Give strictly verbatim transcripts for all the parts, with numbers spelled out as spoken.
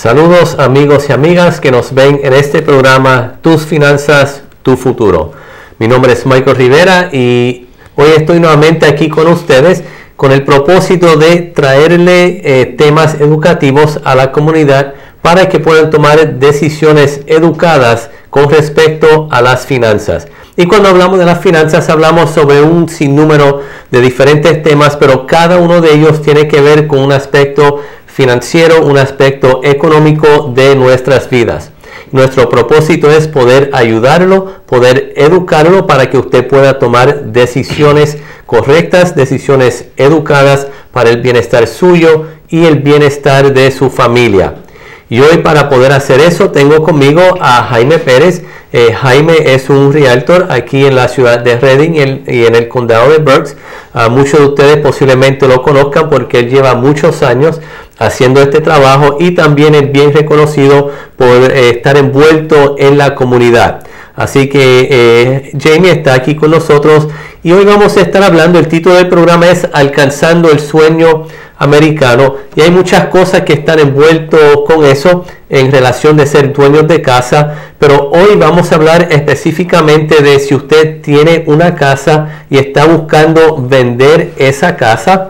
Saludos amigos y amigas que nos ven en este programa Tus Finanzas, Tu Futuro. Mi nombre es Michael Rivera y hoy estoy nuevamente aquí con ustedes con el propósito de traerle eh, temas educativos a la comunidad para que puedan tomar decisiones educadas con respecto a las finanzas. Y cuando hablamos de las finanzas hablamos sobre un sinnúmero de diferentes temas, pero cada uno de ellos tiene que ver con un aspecto financiero, un aspecto económico de nuestras vidas. Nuestro propósito es poder ayudarlo, poder educarlo para que usted pueda tomar decisiones correctas, decisiones educadas para el bienestar suyo y el bienestar de su familia. Y hoy para poder hacer eso tengo conmigo a Jaime Pérez. Eh, Jaime es un realtor aquí en la ciudad de Redding y, el, y en el condado de Berks. Uh, muchos de ustedes posiblemente lo conozcan porque él lleva muchos años haciendo este trabajo y también es bien reconocido por eh, estar envuelto en la comunidad. Así que eh, Jamie está aquí con nosotros y hoy vamos a estar hablando, el título del programa es Alcanzando el Sueño Americano, y hay muchas cosas que están envueltos con eso en relación de ser dueños de casa, pero hoy vamos a hablar específicamente de si usted tiene una casa y está buscando vender esa casa.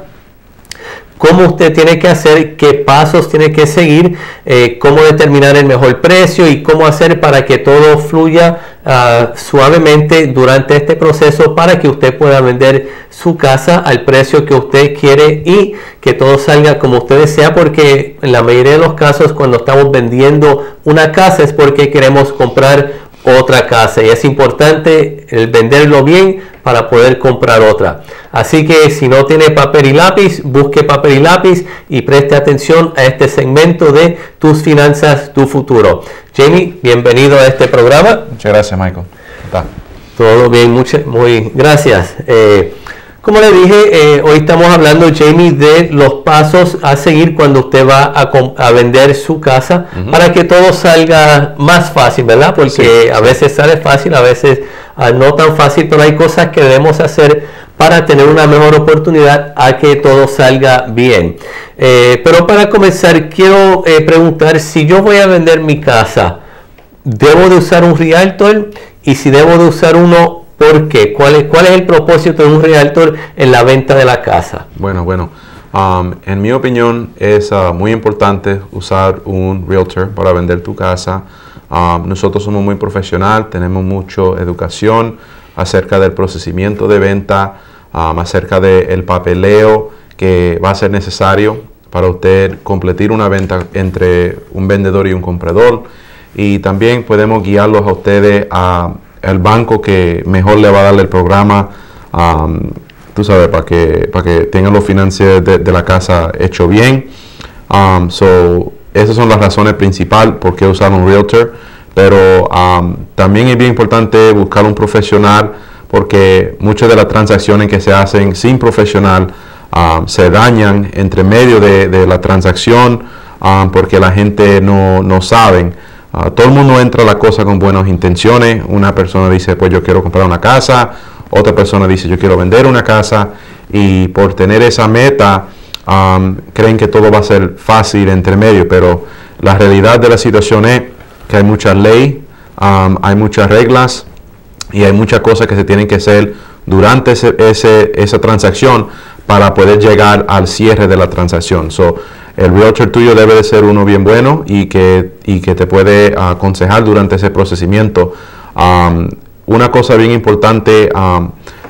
Cómo usted tiene que hacer, qué pasos tiene que seguir, eh, cómo determinar el mejor precio y cómo hacer para que todo fluya uh, suavemente durante este proceso para que usted pueda vender su casa al precio que usted quiere y que todo salga como usted desea, porque en la mayoría de los casos cuando estamos vendiendo una casa es porque queremos comprar otra casa y es importante el venderlo bien para poder comprar otra. Así que si no tiene papel y lápiz, busque papel y lápiz y preste atención a este segmento de Tus Finanzas, Tu Futuro. Jamie, bienvenido a este programa. Muchas gracias, Michael. ¿Está? Todo bien, muchas, muy gracias. Eh, como le dije, eh, hoy estamos hablando, Jamie, de los pasos a seguir cuando usted va a, a vender su casa, uh-huh, para que todo salga más fácil, ¿verdad? Porque sí, a veces sale fácil, a veces uh, no tan fácil, pero hay cosas que debemos hacer para tener una mejor oportunidad a que todo salga bien. Eh, pero para comenzar, quiero eh, preguntar, si yo voy a vender mi casa, ¿debo de usar un realtor? Y si debo de usar uno, ¿por qué? ¿Cuál es, cuál es el propósito de un realtor en la venta de la casa? Bueno, bueno, um, en mi opinión es uh, muy importante usar un realtor para vender tu casa. Um, nosotros somos muy profesional, tenemos mucha educación acerca del procedimiento de venta, um, acerca del papeleo que va a ser necesario para usted completar una venta entre un vendedor y un comprador. Y también podemos guiarlos a ustedes a el banco que mejor le va a darle el programa, um, tú sabes, para que, para que tengan los financieros de, de la casa hecho bien. Um, so, esas son las razones principales por qué usar un realtor. Pero um, también es bien importante buscar un profesional, porque muchas de las transacciones que se hacen sin profesional um, se dañan entre medio de, de la transacción um, porque la gente no, no sabe. Uh, todo el mundo entra a la cosa con buenas intenciones. Una persona dice, pues yo quiero comprar una casa. Otra persona dice, yo quiero vender una casa. Y por tener esa meta, um, creen que todo va a ser fácil entre medio. Pero la realidad de la situación es que hay mucha ley, um, hay muchas reglas y hay muchas cosas que se tienen que hacer durante ese, ese, esa transacción para poder llegar al cierre de la transacción. So, el realtor tuyo debe de ser uno bien bueno y que, y que te puede aconsejar durante ese procedimiento. Um, una cosa bien importante, um,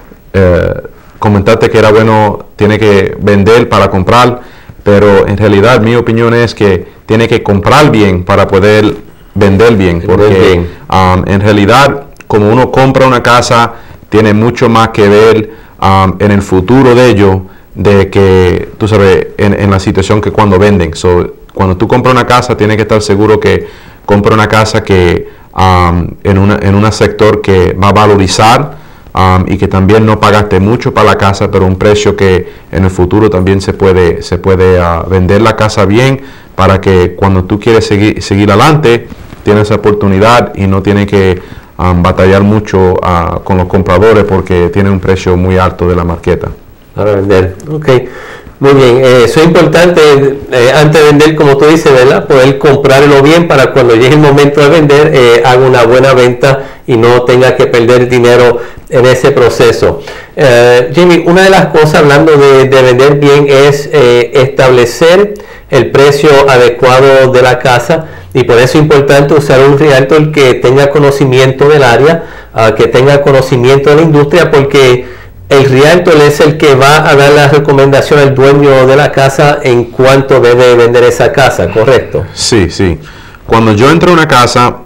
eh, comentarte que era bueno, tiene que vender para comprar, pero en realidad mi opinión es que tiene que comprar bien para poder vender bien, porque bien. Um, en realidad como uno compra una casa tiene mucho más que ver um, en el futuro de ellos, de que, tú sabes, en, en la situación que cuando venden. So, cuando tú compras una casa, tienes que estar seguro que compra una casa que um, en un en un sector que va a valorizar um, y que también no pagaste mucho para la casa, pero un precio que en el futuro también se puede, se puede uh, vender la casa bien, para que cuando tú quieres seguir, seguir adelante, tienes esa oportunidad y no tienes que um, batallar mucho uh, con los compradores porque tiene un precio muy alto de la marqueta. Para vender. Ok. Muy bien, eh, eso es importante eh, antes de vender, como tú dices, ¿verdad? Poder comprarlo bien para cuando llegue el momento de vender, eh, haga una buena venta y no tenga que perder dinero en ese proceso. Eh, Jimmy, una de las cosas, hablando de, de vender bien, es eh, establecer el precio adecuado de la casa, y por eso es importante usar un realtor que tenga conocimiento del área, uh, que tenga conocimiento de la industria, porque el realtor es el que va a dar la recomendación al dueño de la casa en cuánto debe vender esa casa, ¿correcto? Sí, sí. Cuando yo entro a una casa,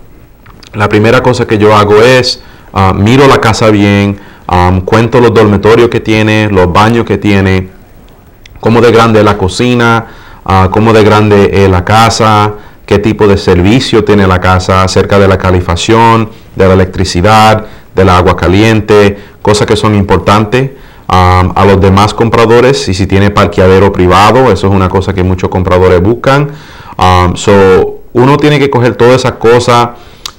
la primera cosa que yo hago es uh, miro la casa bien, um, cuento los dormitorios que tiene, los baños que tiene, cómo de grande es la cocina, uh, cómo de grande es la casa, qué tipo de servicio tiene la casa, acerca de la calefacción, de la electricidad, del agua caliente, cosas que son importantes um, a los demás compradores. Y si tiene parqueadero privado, eso es una cosa que muchos compradores buscan. Um, so, uno tiene que coger todas esas cosas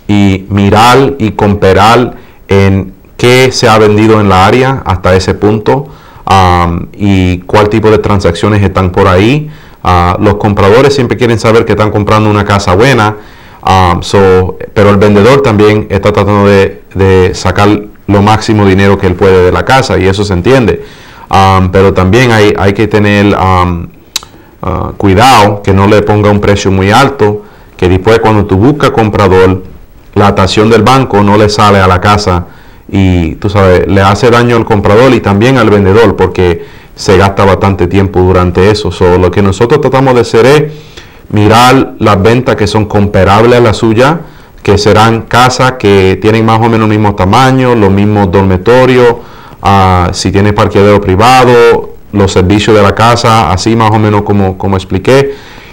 y mirar y comparar en qué se ha vendido en la área hasta ese punto, um, y cuál tipo de transacciones están por ahí. Uh, los compradores siempre quieren saber que están comprando una casa buena, um, so, pero el vendedor también está tratando de, de sacar lo máximo dinero que él puede de la casa, y eso se entiende. Um, pero también hay, hay que tener um, uh, cuidado que no le ponga un precio muy alto, que después cuando tú buscas comprador, la tasación del banco no le sale a la casa y tú sabes, le hace daño al comprador y también al vendedor, porque se gasta bastante tiempo durante eso. So, lo que nosotros tratamos de hacer es mirar las ventas que son comparables a la suya, que serán casas que tienen más o menos el mismo tamaño, los mismos dormitorios, uh, si tiene parqueadero privado, los servicios de la casa, así más o menos como, como expliqué,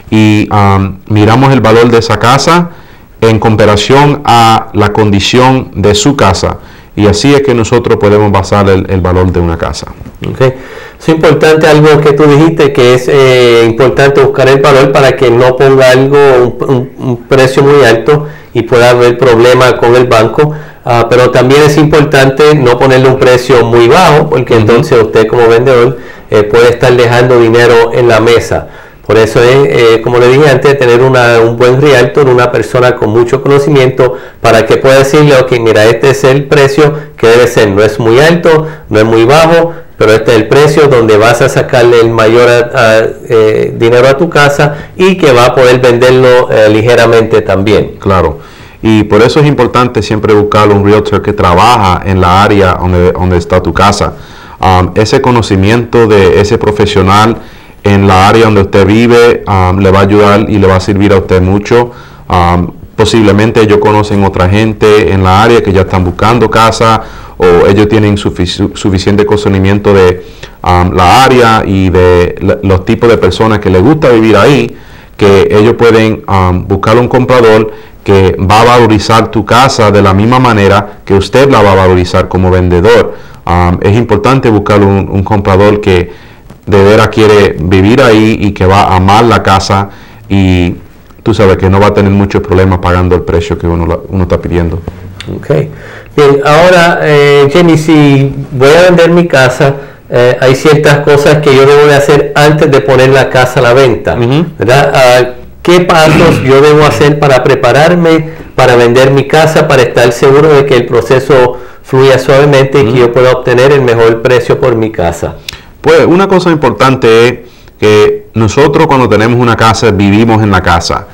y um, miramos el valor de esa casa en comparación a la condición de su casa, y así es que nosotros podemos basar el, el valor de una casa. Okay. Es importante algo que tú dijiste, que es eh, importante buscar el valor para que no ponga algo, un, un, un precio muy alto y pueda haber problemas con el banco, uh, pero también es importante no ponerle un precio muy bajo, porque uh-huh. entonces usted como vendedor eh, puede estar dejando dinero en la mesa. Por eso es, eh, como le dije antes, tener una, un buen realtor, una persona con mucho conocimiento, para que pueda decirle, ok, mira, este es el precio que debe ser, no es muy alto, no es muy bajo, pero este es el precio donde vas a sacarle el mayor a, a, eh, dinero a tu casa, y que va a poder venderlo eh, ligeramente también. Claro, y por eso es importante siempre buscar un realtor que trabaja en la área donde, donde está tu casa. Um, ese conocimiento de ese profesional en la área donde usted vive um, le va a ayudar y le va a servir a usted mucho. Um, posiblemente ellos conocen otra gente en la área que ya están buscando casa, o ellos tienen sufic- suficiente conocimiento de um, la área y de la, los tipos de personas que les gusta vivir ahí, que ellos pueden um, buscar un comprador que va a valorizar tu casa de la misma manera que usted la va a valorizar como vendedor. Um, es importante buscar un, un comprador que de veras quiere vivir ahí y que va a amar la casa, y tú sabes que no va a tener muchos problemas pagando el precio que uno, uno está pidiendo. Ok. Bien, ahora, eh, Jenny, si voy a vender mi casa, eh, hay ciertas cosas que yo debo de hacer antes de poner la casa a la venta, uh-huh. ¿verdad? Uh, ¿Qué pasos yo debo hacer para prepararme para vender mi casa, para estar seguro de que el proceso fluya suavemente uh-huh. y que yo pueda obtener el mejor precio por mi casa? Pues una cosa importante es que nosotros cuando tenemos una casa vivimos en la casa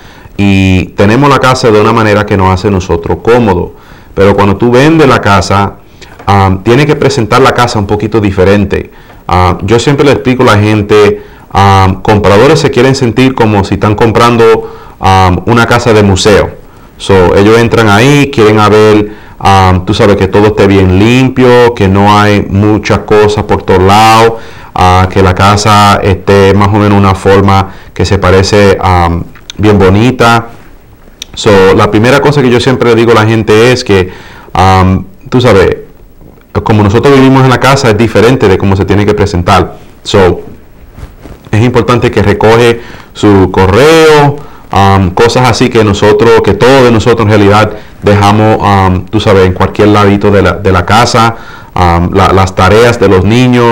y tenemos la casa de una manera que nos hace nosotros cómodo. Pero cuando tú vendes la casa, um, tienes que presentar la casa un poquito diferente. Uh, yo siempre le explico a la gente, um, compradores se quieren sentir como si están comprando um, una casa de museo. So, ellos entran ahí, quieren a ver, um, tú sabes que todo esté bien limpio, que no hay muchas cosas por todos lados. Uh, que la casa esté más o menos una forma que se parece um, bien bonita. So, la primera cosa que yo siempre le digo a la gente es que, um, tú sabes, como nosotros vivimos en la casa es diferente de cómo se tiene que presentar. So, es importante que recoge su correo, um, cosas así que nosotros, que todos de nosotros en realidad dejamos, um, tú sabes, en cualquier ladito de la, de la casa, um, la, las tareas de los niños,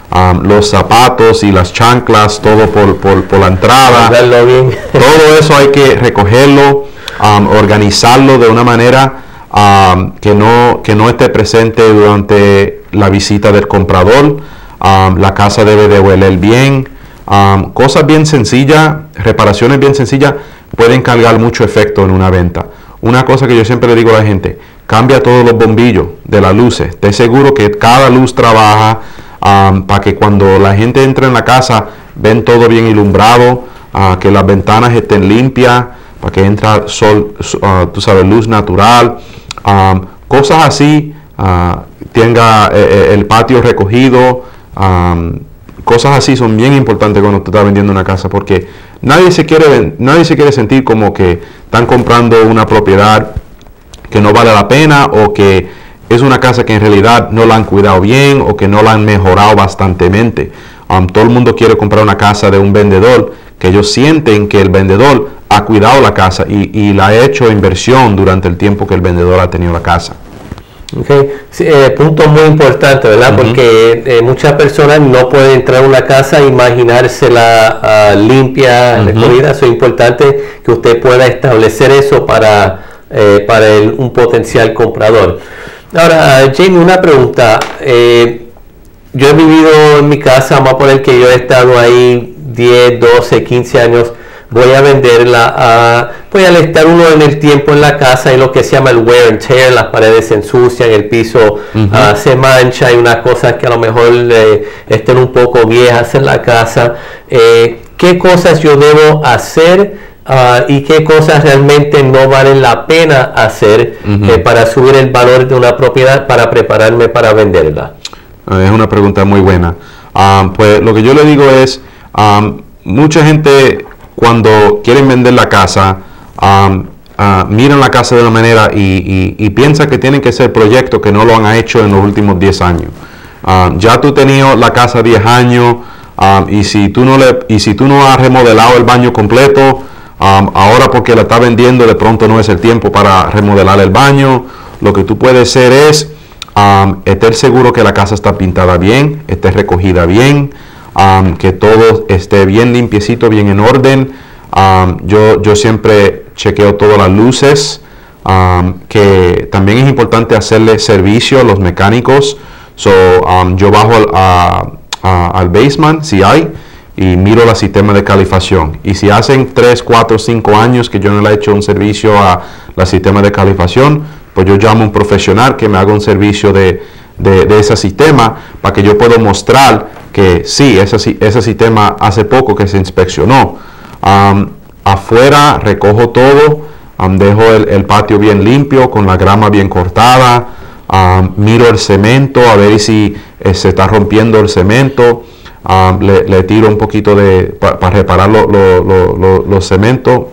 um, los zapatos y las chanclas, todo por, por, por la entrada. Bien. Todo eso hay que recogerlo, um, organizarlo de una manera um, que, no, que no esté presente durante la visita del comprador. Um, la casa debe de oler bien. Um, cosas bien sencillas, reparaciones bien sencillas, pueden cargar mucho efecto en una venta. Una cosa que yo siempre le digo a la gente: cambia todos los bombillos de las luces. Esté seguro que cada luz trabaja um, para que cuando la gente entre en la casa ven todo bien ilumbrado, uh, que las ventanas estén limpias, para que entra sol, uh, tú sabes, luz natural. Um, cosas así, uh, tenga eh, el patio recogido. Um, cosas así son bien importantes cuando tú estás vendiendo una casa, porque nadie se quiere nadie se quiere sentir como que están comprando una propiedad que no vale la pena, o que es una casa que en realidad no la han cuidado bien o que no la han mejorado bastantemente. Um, todo el mundo quiere comprar una casa de un vendedor que ellos sienten que el vendedor ha cuidado la casa y, y la ha hecho inversión durante el tiempo que el vendedor ha tenido la casa. Okay. Sí, eh, punto muy importante, ¿verdad? Uh-huh. Porque eh, muchas personas no pueden entrar a una casa e imaginársela uh, limpia, uh-huh. recogida. Eso es importante que usted pueda establecer eso para, eh, para el, un potencial comprador. Ahora, uh, Jamie, una pregunta. Eh, yo he vivido en mi casa, vamos a poner que yo he estado ahí diez, doce, quince años. Voy a venderla, uh, voy a estar uno en el tiempo en la casa y lo que se llama el wear and tear, las paredes se ensucian, el piso uh-huh. uh, se mancha, hay unas cosas que a lo mejor eh, estén un poco viejas en la casa. Eh, ¿Qué cosas yo debo hacer uh, y qué cosas realmente no valen la pena hacer uh-huh. eh, para subir el valor de una propiedad, para prepararme para venderla? Uh, es una pregunta muy buena. Um, pues lo que yo le digo es, um, mucha gente cuando quieren vender la casa, um, uh, miran la casa de una manera y, y, y piensan que tienen que ser proyectos que no lo han hecho en los últimos diez años. Um, ya tú tenías la casa diez años um, y, si tú no le, y si tú no has remodelado el baño completo, um, ahora porque la estás vendiendo de pronto no es el tiempo para remodelar el baño. Lo que tú puedes hacer es um, estar seguro que la casa está pintada bien, esté recogida bien. Um, que todo esté bien limpiecito, bien en orden. Um, yo, yo siempre chequeo todas las luces, um, que también es importante hacerle servicio a los mecánicos. So, um, yo bajo al, a, a, al basement, si hay, y miro el sistema de calefacción. Y si hacen tres, cuatro, cinco años que yo no le he hecho un servicio a la sistema de calefacción, pues yo llamo a un profesional que me haga un servicio de, de, de ese sistema, para que yo pueda mostrar que sí, ese, ese sistema hace poco que se inspeccionó. Um, afuera recojo todo, um, dejo el, el patio bien limpio, con la grama bien cortada, um, miro el cemento a ver si eh, se está rompiendo el cemento, um, le, le tiro un poquito de para pa reparar lo, lo, lo, lo, los cementos.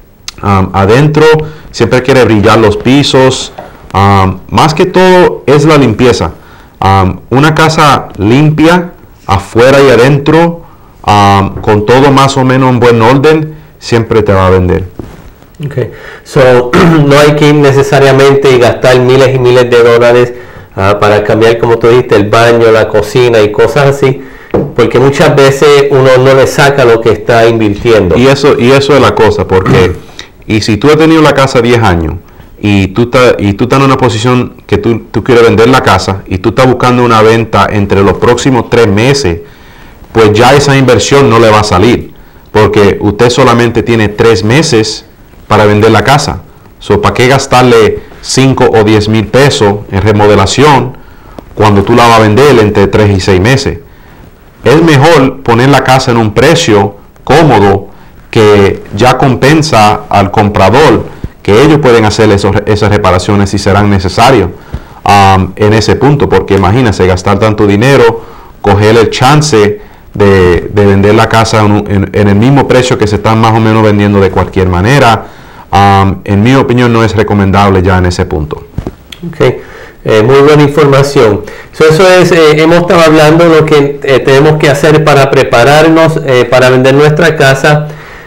Um, adentro siempre quiere brillar los pisos, um, más que todo es la limpieza. Um, una casa limpia afuera y adentro, um, con todo más o menos en buen orden, siempre te va a vender. Okay. So, no hay que ir necesariamente y gastar miles y miles de dólares uh, para cambiar, como tú dijiste, el baño, la cocina y cosas así, porque muchas veces uno no le saca lo que está invirtiendo. Y eso, y eso es la cosa, porque y si tú has tenido la casa diez años, y tú, estás, y tú estás en una posición que tú, tú quieres vender la casa y tú estás buscando una venta entre los próximos tres meses, pues ya esa inversión no le va a salir, porque usted solamente tiene tres meses para vender la casa. So, ¿para qué gastarle cinco o diez mil pesos en remodelación cuando tú la vas a vender entre tres y seis meses? Es mejor poner la casa en un precio cómodo que ya compensa al comprador, que ellos pueden hacer esos, esas reparaciones si serán necesarios um, en ese punto, porque imagínense gastar tanto dinero, coger el chance de, de vender la casa en, en, en el mismo precio que se están más o menos vendiendo de cualquier manera. Um, en mi opinión no es recomendable ya en ese punto. Okay. Eh, muy buena información. So, eso es, eh, hemos estado hablando de lo que eh, tenemos que hacer para prepararnos eh, para vender nuestra casa.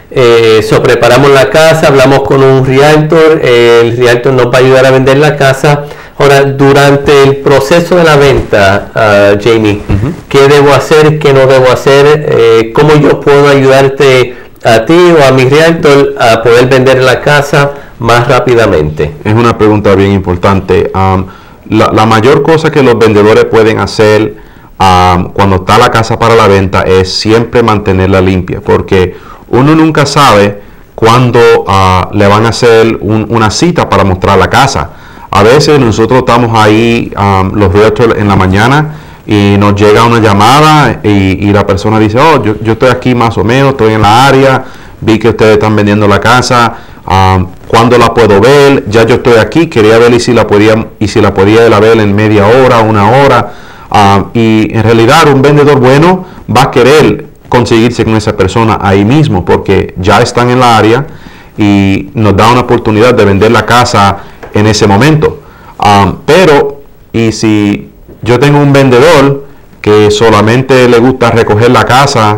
Eh, so, preparamos la casa, hablamos con un realtor, eh, el realtor nos va a ayudar a vender la casa. Ahora, durante el proceso de la venta, uh, Jamie, uh-huh. ¿qué debo hacer, qué no debo hacer? Eh, ¿Cómo yo puedo ayudarte a ti o a mi realtor a poder vender la casa más rápidamente? Es una pregunta bien importante. Um, la, la mayor cosa que los vendedores pueden hacer um, cuando está la casa para la venta es siempre mantenerla limpia, porque uno nunca sabe cuándo uh, le van a hacer un, una cita para mostrar la casa. A veces nosotros estamos ahí, um, los realtors, en la mañana y nos llega una llamada y, y la persona dice, oh, yo, yo estoy aquí más o menos, estoy en la área, vi que ustedes están vendiendo la casa, um, ¿cuándo la puedo ver? Ya yo estoy aquí, quería ver y si la podía, y si la podía ver en media hora, una hora. Um, y en realidad un vendedor bueno va a querer conseguirse con esa persona ahí mismo porque ya están en la área y nos da una oportunidad de vender la casa en ese momento. Um, pero, y si yo tengo un vendedor que solamente le gusta recoger la casa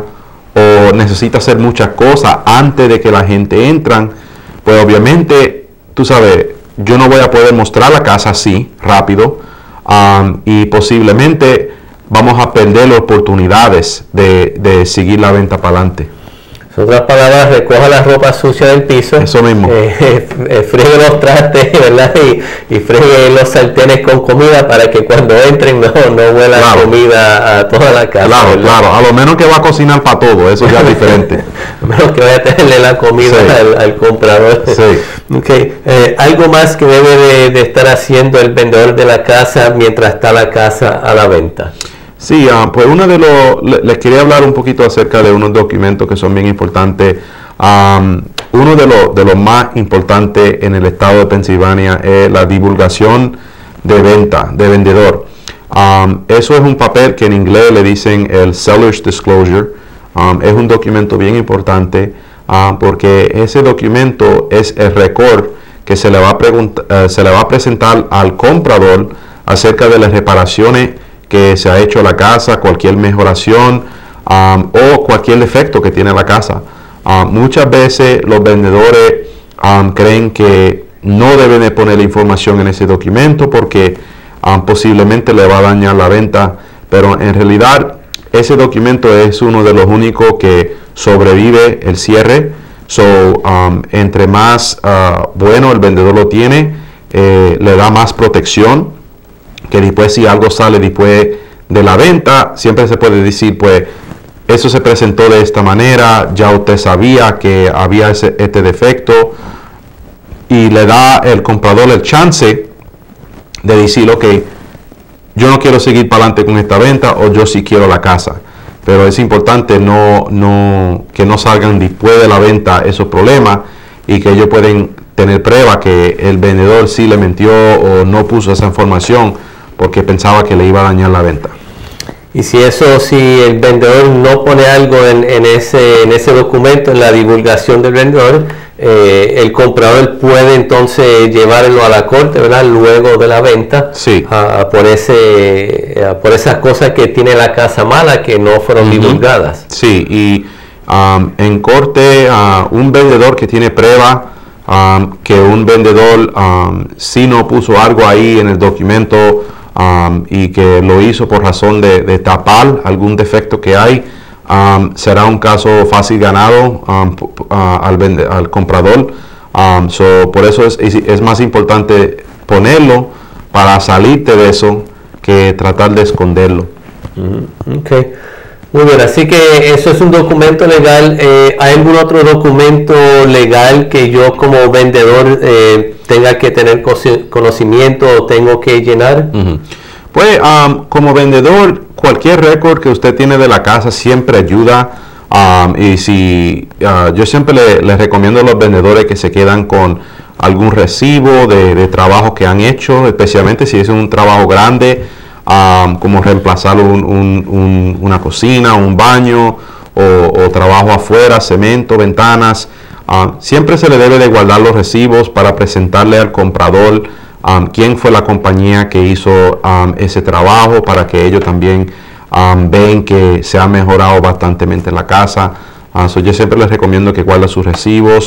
o necesita hacer muchas cosas antes de que la gente entran, pues obviamente, tú sabes, yo no voy a poder mostrar la casa así, rápido, um, y posiblemente vamos a perder las oportunidades de, de seguir la venta para adelante. En otras palabras, recoja la ropa sucia del piso. Eso mismo. Eh, eh, fregue los trastes, ¿verdad? Y, y fregue los sartenes con comida para que cuando entren no, no huela claro. comida a toda la casa. Claro, ¿verdad? Claro. A lo menos que va a cocinar para todo, eso ya es diferente. A menos que vaya a tenerle la comida sí. al, al comprador. Sí. Okay. Eh, algo más que debe de, de estar haciendo el vendedor de la casa mientras está la casa a la venta. Sí, uh, pues uno de los, le, les quería hablar un poquito acerca de unos documentos que son bien importantes. Um, uno de los de los más importantes en el estado de Pensilvania es la divulgación de venta, de vendedor. Um, eso es un papel que en inglés le dicen el Seller's Disclosure. Um, es un documento bien importante uh, porque ese documento es el récord que se le va a preguntar, uh, se le va a presentar al comprador acerca de las reparaciones que se ha hecho a la casa, cualquier mejoración um, o cualquier defecto que tiene la casa. Um, muchas veces los vendedores um, creen que no deben de poner la información en ese documento porque um, posiblemente le va a dañar la venta, pero en realidad ese documento es uno de los únicos que sobrevive el cierre. So, um, entre más uh, bueno el vendedor lo tiene, eh, le da más protección, que después si algo sale después de la venta, siempre se puede decir, pues, eso se presentó de esta manera, ya usted sabía que había ese, este defecto, y le da el comprador el chance de decir, ok, yo no quiero seguir para adelante con esta venta, o yo sí quiero la casa. Pero es importante no, no, que no salgan después de la venta esos problemas, y que ellos pueden tener prueba que el vendedor sí le mintió o no puso esa información porque pensaba que le iba a dañar la venta. Y si eso, si el vendedor no pone algo en, en, ese, en ese documento, en la divulgación del vendedor, eh, el comprador puede entonces llevarlo a la corte, ¿verdad? Luego de la venta, sí. a, a por, ese, a por esas cosas que tiene la casa mala que no fueron uh-huh. divulgadas. Sí, y um, en corte, uh, un vendedor que tiene prueba um, que un vendedor um, sí no puso algo ahí en el documento, Um, y que lo hizo por razón de, de tapar algún defecto que hay, um, será un caso fácil ganado um, uh, al, vende, al comprador. Um, so, por eso es, es, es más importante ponerlo para salirte de eso que tratar de esconderlo. Mm-hmm. Okay. Muy bien, así que eso es un documento legal. Eh, ¿Hay algún otro documento legal que yo como vendedor eh, tenga que tener conocimiento o tengo que llenar? Uh-huh. Pues um, como vendedor, cualquier récord que usted tiene de la casa siempre ayuda. Um, y si uh, yo siempre le, les recomiendo a los vendedores que se quedan con algún recibo de, de trabajo que han hecho, especialmente si es un trabajo grande. Um, como reemplazar un, un, un, una cocina, un baño o, o trabajo afuera, cemento, ventanas. Uh, siempre se le debe de guardar los recibos para presentarle al comprador um, quién fue la compañía que hizo um, ese trabajo, para que ellos también um, ven que se ha mejorado bastante la casa. Uh, so yo siempre les recomiendo que guarden sus recibos.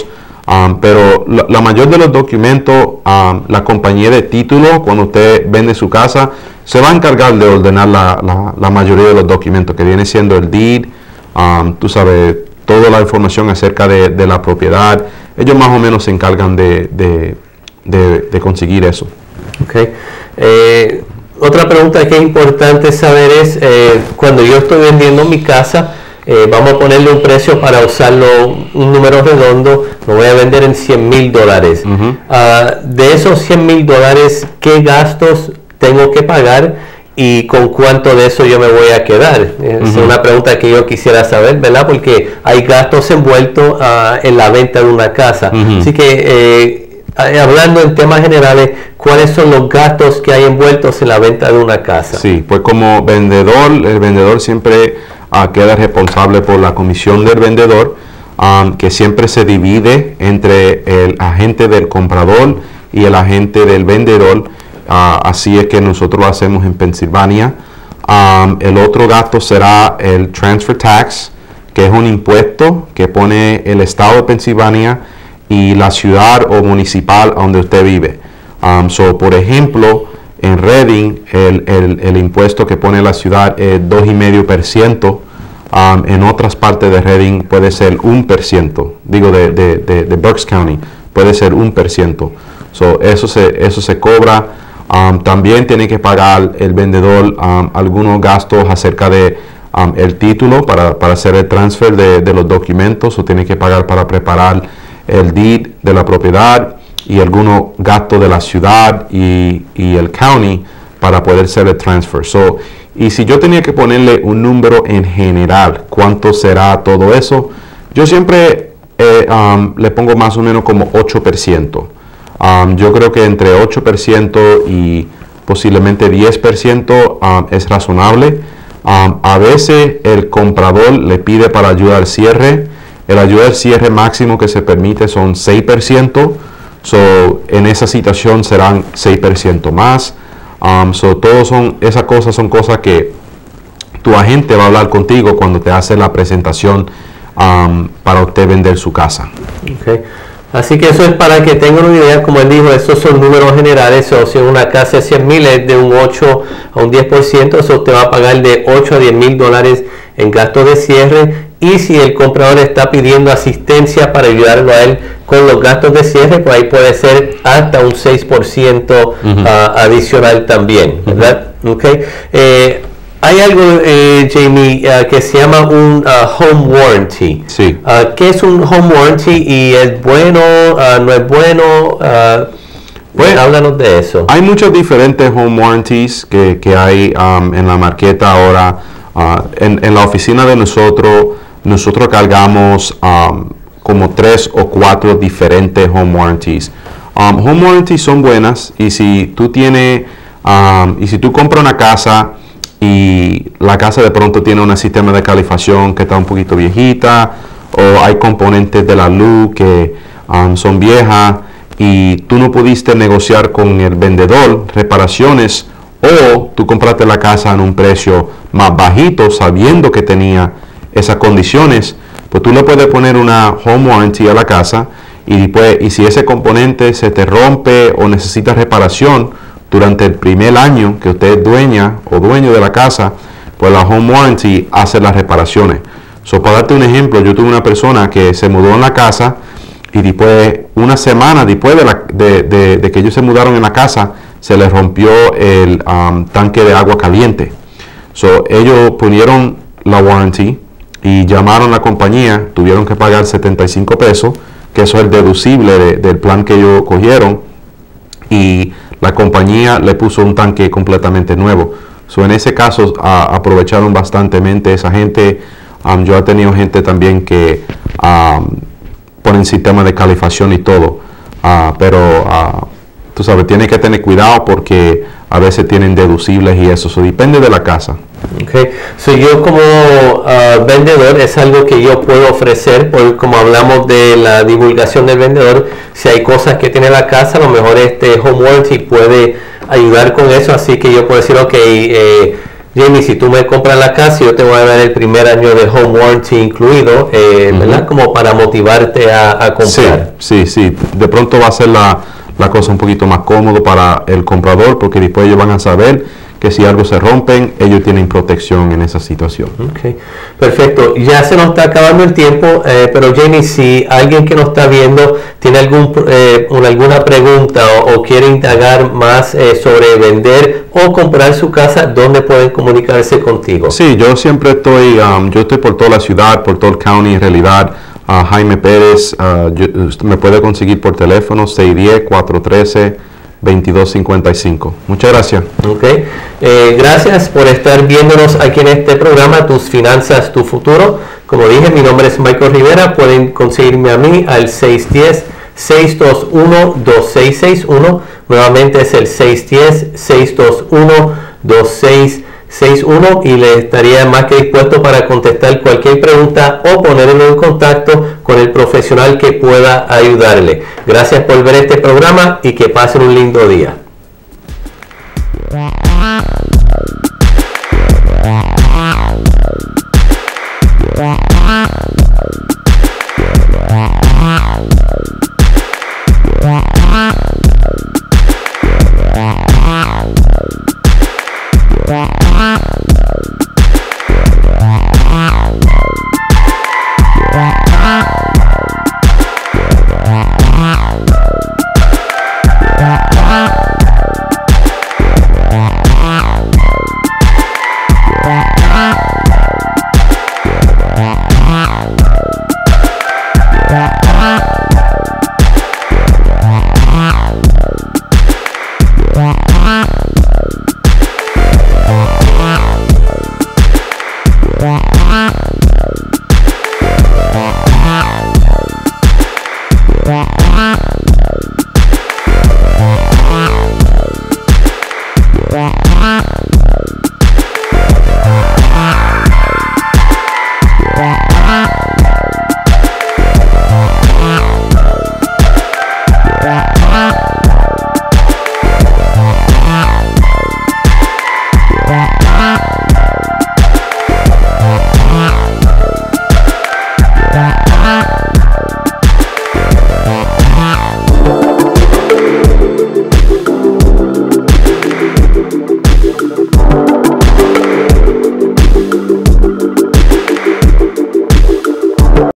Um, pero la, la mayor de los documentos, um, la compañía de título, cuando usted vende su casa, se va a encargar de ordenar la, la, la mayoría de los documentos, que viene siendo el deed, um, tú sabes, toda la información acerca de, de la propiedad. Ellos más o menos se encargan de, de, de, de conseguir eso. Okay. Eh, otra pregunta que es importante saber es, eh, cuando yo estoy vendiendo mi casa, Eh, vamos a ponerle un precio para usarlo, un número redondo, lo voy a vender en cien mil dólares. Uh-huh. uh, de esos cien mil dólares, ¿qué gastos tengo que pagar y con cuánto de eso yo me voy a quedar? Uh-huh. Es una pregunta que yo quisiera saber, ¿verdad? Porque hay gastos envueltos uh, en la venta de una casa. Uh-huh. Así que, eh, hablando en temas generales, ¿cuáles son los gastos que hay envueltos en la venta de una casa? Sí, pues como vendedor, el vendedor siempre Uh, queda responsable por la comisión del vendedor, um, que siempre se divide entre el agente del comprador y el agente del vendedor. Uh, así es que nosotros lo hacemos en Pensilvania. Um, el otro gasto será el transfer tax, que es un impuesto que pone el estado de Pensilvania y la ciudad o municipal donde usted vive. Um, so, por ejemplo, en Reading, el, el, el impuesto que pone la ciudad es dos coma cinco por ciento. Um, en otras partes de Reading puede ser un por ciento. Digo, de, de, de, de Berks County, puede ser un por ciento. So, eso, se, eso se cobra. Um, también tiene que pagar el vendedor um, algunos gastos acerca de um, el título para, para hacer el transfer de, de los documentos, o tiene que pagar para preparar el deed de la propiedad, y algunos gastos de la ciudad y, y el county para poder hacer el transfer. So, y si yo tenía que ponerle un número en general, ¿cuánto será todo eso? Yo siempre eh, um, le pongo más o menos como ocho por ciento. Um, yo creo que entre ocho por ciento y posiblemente diez por ciento um, es razonable. Um, a veces el comprador le pide para ayuda al cierre. El ayuda al cierre máximo que se permite son seis por ciento. So, en esa situación serán seis por ciento más. Um, so, todos son, esas cosas son cosas que tu agente va a hablar contigo cuando te hace la presentación um, para usted vender su casa. Okay. Así que eso es para que tengan una idea. Como él dijo, esos son números generales. O si una casa de cien mil es de un ocho a un diez por ciento, eso te va a pagar de ocho a diez mil dólares en gastos de cierre. Y si el comprador está pidiendo asistencia para ayudarlo a él con los gastos de cierre, pues ahí puede ser hasta un seis por ciento uh-huh. uh, adicional también, ¿verdad? Uh-huh. Okay. Eh, hay algo, eh, Jamie, uh, que se llama un uh, home warranty. Sí. Uh, ¿Qué es un home warranty y es bueno, uh, no es bueno? Uh, pues, háblanos de eso. Hay muchos diferentes home warranties que, que hay um, en la marqueta ahora. Uh, en, en la oficina de nosotros, nosotros cargamos um, como tres o cuatro diferentes home warranties. Um, home warranties son buenas, y si tú tienes, um, y si tú compras una casa y la casa de pronto tiene un sistema de calefacción que está un poquito viejita, o hay componentes de la luz que um, son viejas y tú no pudiste negociar con el vendedor reparaciones, o tú compraste la casa en un precio más bajito sabiendo que tenía esas condiciones, pues tú le puedes poner una home warranty a la casa, y después, y si ese componente se te rompe o necesita reparación durante el primer año que usted es dueña o dueño de la casa, pues la home warranty hace las reparaciones. So, para darte un ejemplo, yo tuve una persona que se mudó en la casa, y después, una semana después de, la, de, de, de que ellos se mudaron en la casa, se les rompió el um, tanque de agua caliente. So, ellos pusieron la warranty y llamaron a la compañía, tuvieron que pagar setenta y cinco pesos, que eso es el deducible de, del plan que ellos cogieron, y la compañía le puso un tanque completamente nuevo. So, en ese caso uh, aprovecharon bastantemente esa gente. Um, yo he tenido gente también que um, ponen sistema de calefacción y todo, uh, pero uh, tú sabes, tiene que tener cuidado porque a veces tienen deducibles y eso, eso depende de la casa. Okay. So, yo como uh, vendedor es algo que yo puedo ofrecer, porque como hablamos de la divulgación del vendedor, si hay cosas que tiene la casa, a lo mejor este home warranty puede ayudar con eso. Así que yo puedo decir, ok, eh, Jamie, si tú me compras la casa, yo te voy a dar el primer año de home warranty incluido, eh, uh-huh. ¿verdad? Como para motivarte a, a comprar. Sí, sí, sí. De pronto va a ser la, la cosa un poquito más cómodo para el comprador, porque después ellos van a saber que si algo se rompen, ellos tienen protección en esa situación. Okay, perfecto. Ya se nos está acabando el tiempo, eh, pero Jamie, si alguien que nos está viendo tiene algún, eh, una, alguna pregunta o, o quiere indagar más eh, sobre vender o comprar su casa, ¿dónde pueden comunicarse contigo? Sí, yo siempre estoy, um, yo estoy por toda la ciudad, por todo el county en realidad. Uh, Jaime Pérez, uh, yo, me puede conseguir por teléfono seis uno cero, cuatro uno tres, veintidós cincuenta y cinco. Muchas gracias. Okay. Eh, gracias por estar viéndonos aquí en este programa, Tus Finanzas, Tu Futuro. Como dije, mi nombre es Michael Rivera. Pueden conseguirme a mí al seis uno cero, seis dos uno, dos seis seis uno. Nuevamente es el seis uno cero, seis dos uno, dos seis seis uno y le estaría más que dispuesto para contestar cualquier pregunta o ponerlo en contacto con el profesional que pueda ayudarle. Gracias por ver este programa y que pasen un lindo día. Wow.